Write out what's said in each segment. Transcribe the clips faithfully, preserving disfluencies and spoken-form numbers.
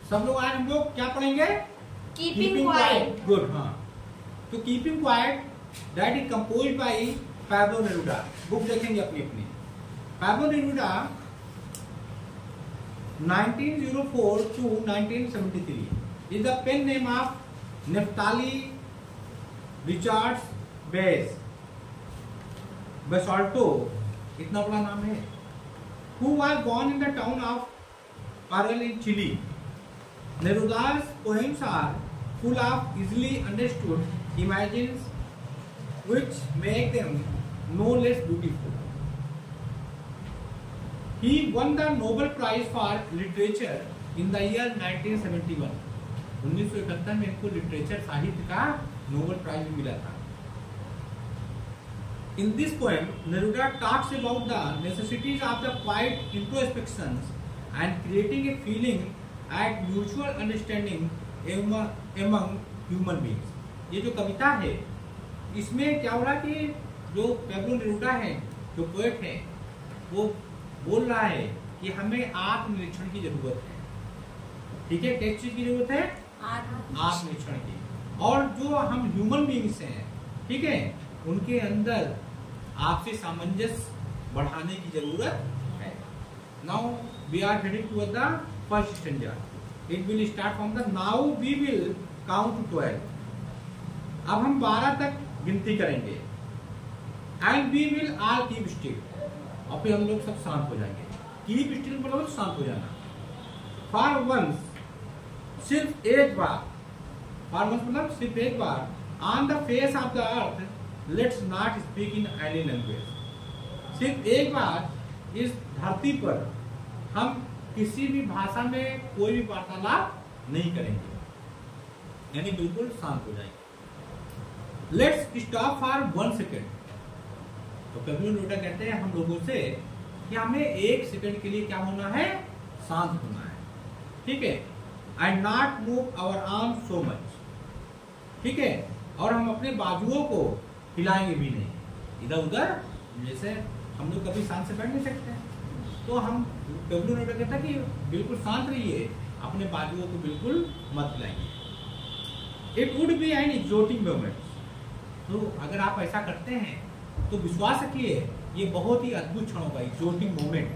सब लोग आज हम लोग क्या पढ़ेंगे? Keeping quiet. गुड। हाँ, तो keeping quiet that is composed by Pablo Neruda. Book देखेंगे अपनी अपनी। Pablo Neruda nineteen o four to nineteen seventy three is the pen name of Naphtali Richards Bass Basalto, इतना बड़ा नाम है, who was born in the town of Parral in Chile. Neruda's poems are full of easily understood images which make them no less beautiful. He won the Nobel Prize for Literature in the year nineteen seventy one. उन्नीस सौ इकहत्तर में इनको literature साहित्य का Nobel prize मिला था. In this poem, Neruda talks about the necessities of the quiet introspection and creating a feeling and mutual understanding among human beings. ये जो कविता है, इसमें क्या हो रहा कि जो पैब्लो नेरुदा है, जो पोएट है, वो बोल रहा है कि हमें आत्मनिरीक्षण की जरूरत है. ठीक है, किस चीज की जरूरत है? आत्मनिरीक्षण की. और जो हम ह्यूमन बीइंग्स हैं, ठीक है, उनके अंदर आपसी सामंजस्य बढ़ाने की जरूरत है. Now we are heading to the first stanza. It will start from the now we will count to twelve. अब हम बारह तक गिनती करेंगे. And we will all keep still. और फिर हम लोग सब शांत हो जाएंगे. कीप स्टिल मतलब शांत हो जाना. फॉर वंस, सिर्फ एक बार. फॉर वंस मतलब सिर्फ एक बार. On the face of the earth let's not speak in any language. सिर्फ एक बार इस धरती पर हम किसी भी भाषा में कोई भी वार्तालाप नहीं करेंगे, यानी बिल्कुल शांत हो जाएंगे. Let's stop for one second. तो पैब्लो नेरुदा कहते हैं हम लोगों से कि हमें एक सेकंड के लिए क्या होना है? शांत होना है. ठीक है. And not move our arm so much. ठीक है. और हम अपने बाजुओं को हिलाएंगे भी नहीं इधर उधर. जैसे हम लोग कभी शांत से बैठ नहीं सकते, तो हम पैब्लो नेरुदा कहता है कि बिल्कुल शांत रहिए, अपने बाजुओं को बिल्कुल मत हिलाइए. It would be an exotic moment. तो अगर आप ऐसा करते हैं तो विश्वास रखिए ये बहुत ही अद्भुत क्षण होगा. Exotic moment.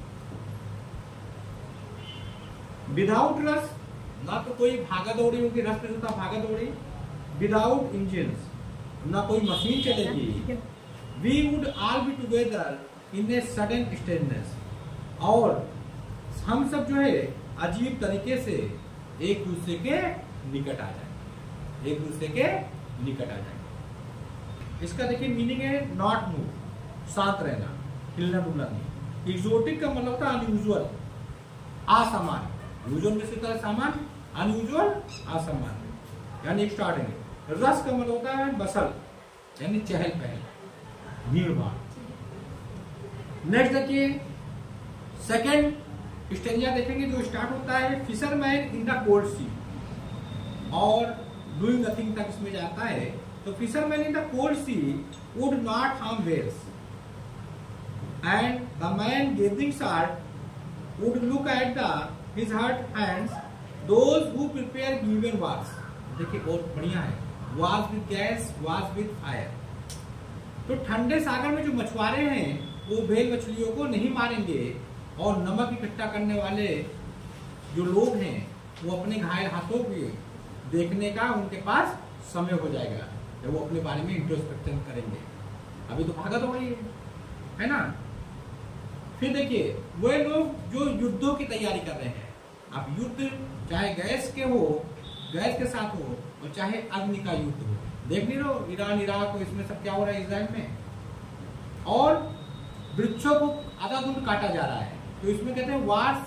विदाउट रस, ना तो कोई भागा दौड़ी होगी. रस में होता भागा दौड़ी. विदाउट इंजन, ना कोई मशीन चलेगी. We would all be together in a sudden strangeness. और हम सब जो है अजीब तरीके से एक दूसरे के निकट आ जाए. एक दूसरे के निकट आ जाए. इसका देखिए मीनिंग है नॉट मूव, शांत रहना, हिलना डुलना नहीं. एक्सोटिक का मतलब होता है अनयूजुअल, असामान्य. यूजुअल में से होता है सामान्य, अनयूजुअल असामान्य, यानी एक्स्ट्राऑर्डिनरी. रस का मतलब होता है बसल, यानी चहल पहल, भीड़ भाड़. नेक्स्ट देखिए सेकेंड स्टेंजा देखेंगे जो स्टार्ट होता है fishermen in the cold sea. और डूइंग नथिंग तक इसमें जाता है. तो fishermen in the cold sea would not harm whales, and the man gathering salt would look at the his hurt hands, those who prepare given was. देखिए बहुत बढ़िया है. was with gas, was with fire. तो ठंडे सागर में जो मछुआरे हैं वो व्हेल मछलियों को नहीं मारेंगे, और नमक इकट्ठा करने वाले जो लोग हैं वो अपने घायल हाथों को देखने का उनके पास समय हो जाएगा जब वो अपने बारे में इंट्रोस्पेक्शन करेंगे. अभी तो भागा दौड़ी है, है ना. फिर देखिए वे लोग जो युद्धों की तैयारी कर रहे हैं. अब युद्ध चाहे गैस के हो, गैस के साथ हो, और चाहे अग्नि का युद्ध हो. देख नहीं रहो ईरान इराक, इसमें सब क्या हो रहा है इजराइल में. और वृक्षों को आधाधुंध काटा जा रहा है. तो इसमें कहते हैं वार्स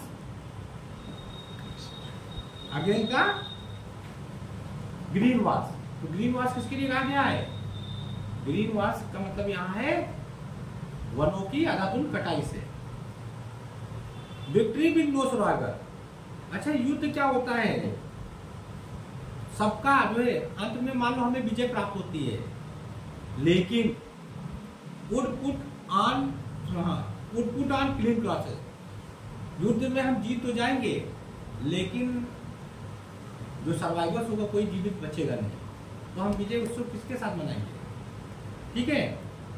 अगेन का ग्रीन वार्स. तो ग्रीन वाश किसके लिए कहा गया है? ग्रीन वाश का मतलब यहाँ है वनों की आधाधुंध कटाई से. Victory with no survivor. अच्छा, युद्ध क्या होता है? सबका जो है अंत में मान लो हमें विजय प्राप्त होती है, लेकिन would put on would put on clean clothes. युद्ध में हम जीत तो जाएंगे, लेकिन जो सर्वाइवर्स होगा कोई जीवित बचेगा नहीं। तो हम विजय उत्सव किसके साथ मनाएंगे? ठीक है,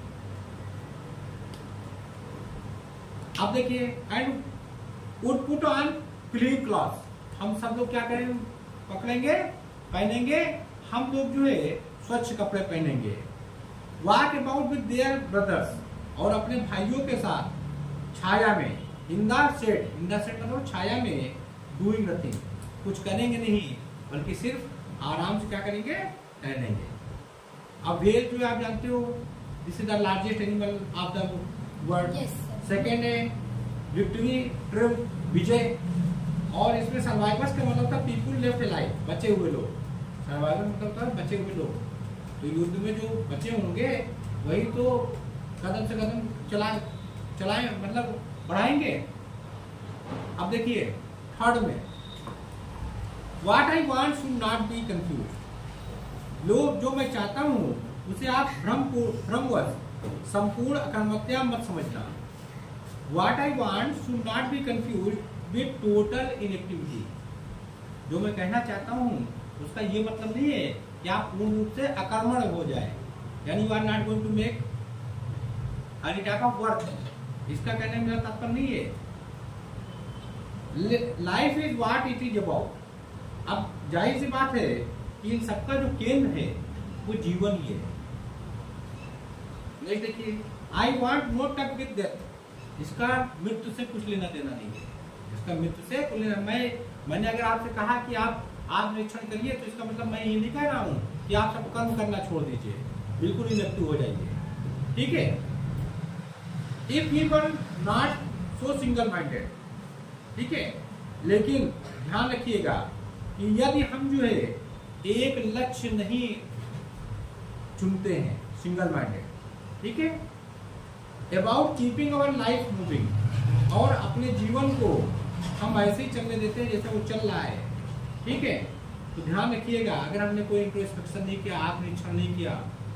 अब देखिए, and would put on clean cloth. हम सब लोग क्या करेंगे? पकड़ेंगे, पहनेंगे, हम लोग जो है स्वच्छ कपड़े पहनेंगे। Walk about with their brothers, और अपने भाइयों के साथ छाया में, in the shade, in the shade मतलब छाया में, डूइंग नथिंग, कुछ करेंगे नहीं बल्कि सिर्फ आराम से क्या करेंगे? टहलेंगे। अब व्हेल जो है आप जानते हो, this is the largest animal of the world. Second है विक्ट्री, ट्रिप, विजय। और इसमें सर्वाइवर्स का मतलब था पीपुल लेफ्ट अलाइव, बचे हुए लोग। सर्वाइवर मतलब था बचे हुए लोग। तो युद्ध में जो बचे होंगे वही तो कदम से कदम चला चलाए मतलब बढ़ाएंगे। अब देखिए थर्ड में, what I want should not be confuse. लोग जो मैं चाहता हूँ उसे आप भ्रम को भ्रमवश, संपूर्ण अकर्मत्या मत समझना। What I want should not be confuse with total inactivity. जो मैं कहना चाहता हूँ उसका ये मतलब नहीं है कि आप पूर्ण रूप से अकर्मण हो जाए, यानी you are not going to make any type of work. इसका कहने में मेरा तात्पर्य नहीं है। Life is what it is about. अब जाहिर सी बात है कि इन सबका जो केंद्र है वो जीवन ही है। नेक्स्ट देखिए, I want no touch with death. इसका मृत्यु से कुछ लेना देना नहीं है। इसका मृत्यु से कुछ लेना, मैं मैंने अगर आपसे कहा कि आप आप निरीक्षण करिए तो इसका मतलब मैं ये नहीं कह रहा हूँ कि आप सब कर्म करना छोड़ दीजिए, बिल्कुल इनएक्टिव हो जाइए। ठीक है, if we were not so single minded, ठीक है, लेकिन ध्यान रखिएगा कि यदि हम जो है एक लक्ष्य नहीं चुनते हैं, सिंगल माइंडेड, ठीक है, about keeping our life moving, और अपने जीवन को हम ऐसे ही चलने देते हैं जैसे वो चल रहा है, ठीक है, तो ध्यान रखिएगा अगर हमने कोई इंट्रोस्पेक्शन नहीं किया, आत्मनिरीक्षण नहीं किया,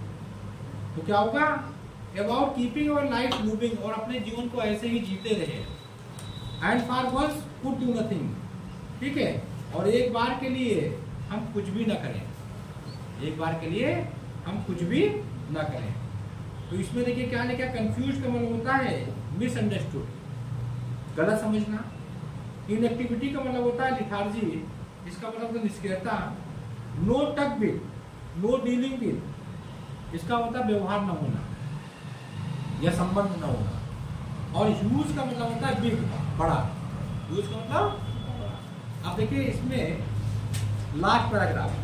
तो क्या होगा? About keeping our life moving, और अपने जीवन को ऐसे ही जीते रहे, and for once could do nothing, ठीक है, और एक बार के लिए हम कुछ भी ना करें, एक बार के लिए हम कुछ भी ना करें। तो इसमें देखिए क्या लिखा, कंफ्यूज का मतलब होता है मिसअंडरस्टूड, गलत समझना। इनएक्टिविटी का मतलब होता है लिथार्जी, इसका मतलब है निष्क्रियता। No touch with, no dealing with, इसका मतलब व्यवहार न होना या संबंध न होना। और यूज का मतलब होता है बिग, बड़ा। यूज का मतलब बड़ा। अब देखिए इसमें लास्ट पैराग्राफ,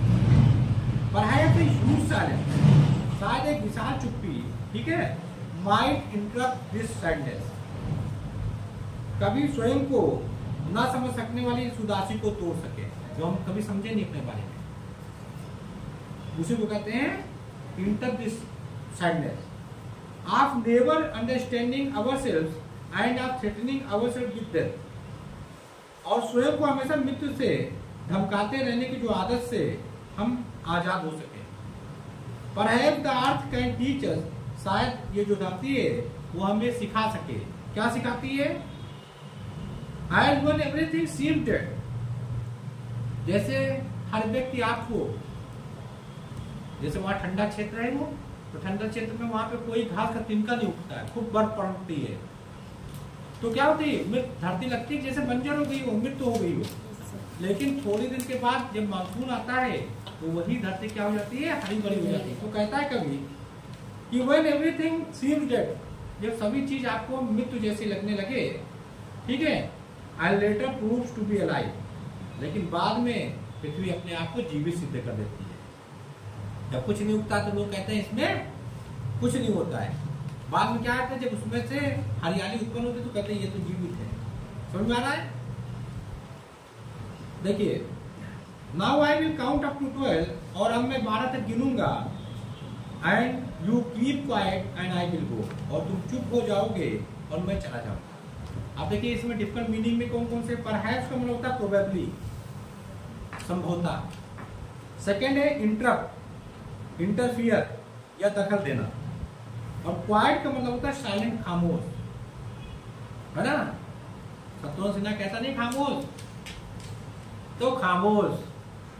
पढ़ाया तो यूज साइलेंस, शायद एक विशाल चुप्पी, ठीक है, माइट इंटरप्ट दिस सैडनेस, कभी स्वयं को ना समझ सकने वाली इस उदासी को तोड़ सके, जो हम कभी समझे नहीं अपने बारे में, उसी को कहते हैं interrupt this sadness of never understanding ourselves and of threatening ourselves with death, और स्वयं को हमेशा मृत्यु से धमकाते रहने की जो आदत से हम आजाद हो सके। Perhaps the earth can teach us, शायद ये जो धरती है वो हमें सिखा सके। क्या सिखाती है? As one everything seemed dead, जैसे हर व्यक्ति आपको, जैसे वहां ठंडा क्षेत्र है वो, तो ठंडा क्षेत्र में वहां पे कोई घास का तिनका नहीं उगता है, खूब बर्फ पड़ती है, तो क्या होती है? मृत धरती लगती है जैसे बंजर हो गई हो, मृत्यु हो गई हो। लेकिन थोड़ी दिन के बाद जब मानसून आता है तो वही धरती क्या हो जाती है? हरी भरी हो जाती है। तो कहता है कभी कि व्हेन एवरीथिंग सीम्स डेड, जब सभी चीज आपको मृत्यु जैसी लगने लगे, ठीक है, I later proves to be alive, लेकिन बाद में पृथ्वी अपने आप को जीवित सिद्ध कर देती है। जब कुछ नहीं उगता तो लोग कहते हैं इसमें कुछ नहीं होता है, बाद में क्या आता है? जब उसमें से हरियाली उत्पन्न होती है तो कहते हैं ये तो जीवित है। समझ में आ रहा है? देखिए, now I will count up to twelve, और अब मैं बारह तक गिनूंगा, and you keep quiet and I will go, और तुम चुप हो जाओगे और मैं चला जाऊंगा। अब देखिए इसमें डिफरेंट मीनिंग में कौन कौन से, परहैप्स का मतलब होता है प्रोबेबली, संभवता। सेकेंड है इंटरप्ट, इंटरफियर या दखल देना, और क्वाइट का मतलब होता है साइलेंट, खामोश, है ना? शत्रुघ्न सिन्हा कहता नहीं खामोश, तो खामोश,